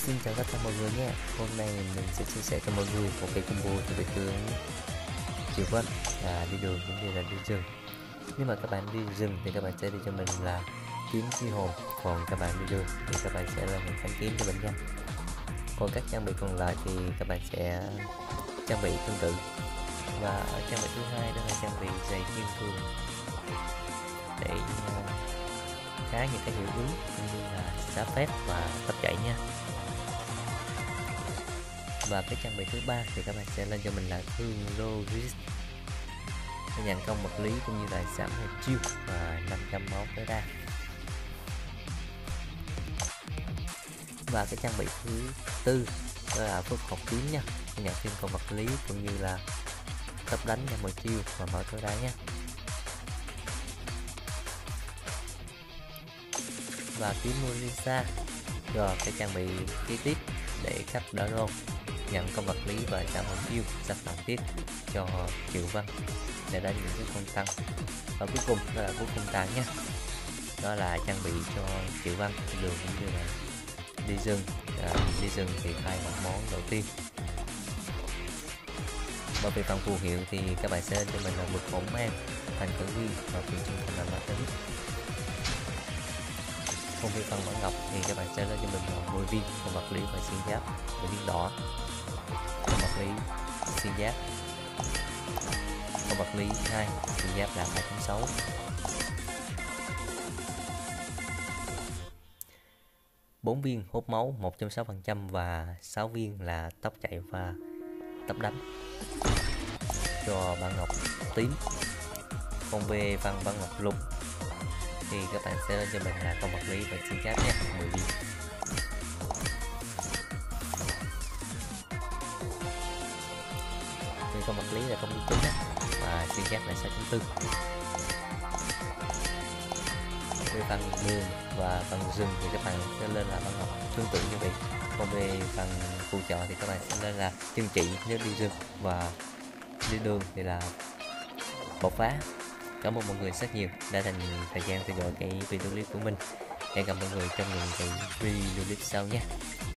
Xin chào tất cả mọi người nhé. Hôm nay mình sẽ chia sẻ cho mọi người một cái combo cho vị tướng Triệu Vân là đi đường cũng như là đi rừng. Nếu mà các bạn đi rừng thì các bạn sẽ đi cho mình là kiếm chi hồn, còn các bạn đi đường thì các bạn sẽ là một thanh kiếm cho mình nha. Còn các trang bị còn lại thì các bạn sẽ trang bị tương tự. Và trang bị thứ hai đó là trang bị giày kim cương để khá những cái hiệu ứng cũng như là xá phép và tốc chạy nha. Và cái trang bị thứ ba thì các bạn sẽ lên cho mình là thương Loris để nhận công vật lý cũng như là giảm một chiêu và 500 máu tối đa. Và cái trang bị thứ tư đó là phước học kiếm nha, nhận thêm công vật lý cũng như là tốc đánh cho một chiêu và máu tối đa nha. Và kiếm Morisa rồi cái trang bị kế tiếp để khách đỡ rôn, nhận công vật lý và giảm một chiêu sắp làm tiếp cho Triệu Văn để đánh những cái con tăng. Và cuối cùng đó là cuối cùng tàn nha, đó là trang bị cho Triệu Văn đường cũng như là đi rừng. Đi rừng thì thay một món đầu tiên. Và về phần phù hiệu thì các bạn sẽ lên cho mình là vực hỗn mang, thành cử viên và quyền trung thành là ma tính. Còn về phần mã ngọc thì các bạn sẽ lên cho mình là 10 viên con vật lý và xuyên giáp, 10 viên đỏ con vật lý xuyên giáp, con vật lý 2 xuyên giáp là 2.6, 4 viên hút máu 1.6% và 6 viên là tốc chạy và tốc đánh cho bản ngọc tím. Còn về phần bản ngọc lục thì các bạn sẽ lên cho mình là con vật lý và xuyên giáp nhé, 10 viên. Thì con vật lý là công kích chính và xuyên giáp là 6.4. Về phần đường và phần rừng thì các bạn sẽ lên là bản ngọc tương tự như vậy. Còn về phần phụ trợ thì các bạn sẽ lên là chân trị nếu đi rừng và đi đường thì là bộc phá. Cảm ơn mọi người rất nhiều đã dành thời gian theo dõi cái video clip của mình. Hẹn gặp mọi người trong những cái video clip sau nhé.